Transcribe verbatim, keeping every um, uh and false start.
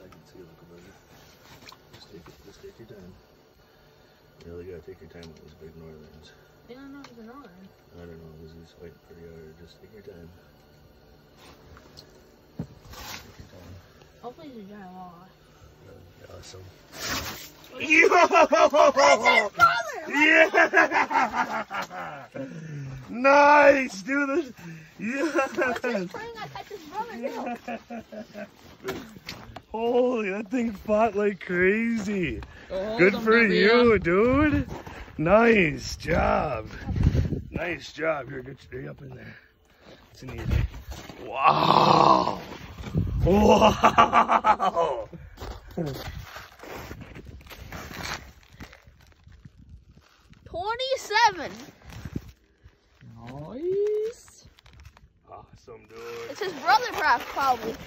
I can see it, look about it. Just take it, just take your time. You really gotta take your time with these big northerns. I don't know if it's a northern. I don't know, because he's fighting pretty hard. Just take your time. Take your time. Hopefully it's a giant walleye. Awesome. Yo! That's his brother! Yeah! Nice, dude. Yes. What's his spring? I touched his brother too. Holy, that thing fought like crazy. Oh, good for you, dude. Nice job. Nice job. Here, get stay up in there. It's an easy. Wow. Wow. twenty-seven. Nice. Awesome, dude. It's his brother, perhaps, probably.